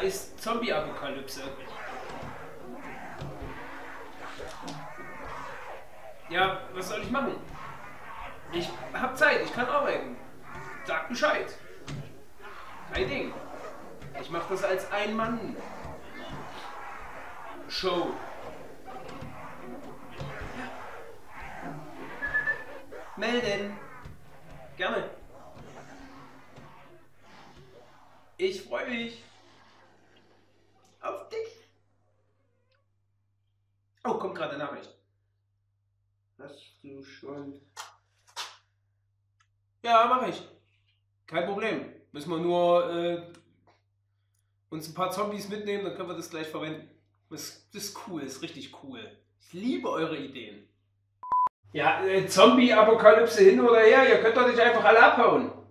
ist Zombie-Apokalypse. Ja, was soll ich machen? Ich hab Zeit, ich kann arbeiten. Sag Bescheid. Kein Ding. Ich mach das als Ein-Mann-Show. Ja. Melden. Gerne. Ich freue mich. Auf dich. Oh, kommt gerade eine Nachricht. Hast du schon... Ja, mache ich. Kein Problem. Müssen wir nur uns ein paar Zombies mitnehmen, dann können wir das gleich verwenden. Das ist cool, das ist richtig cool. Ich liebe eure Ideen. Ja, Zombie-Apokalypse hin oder her, ihr könnt doch nicht einfach alle abhauen.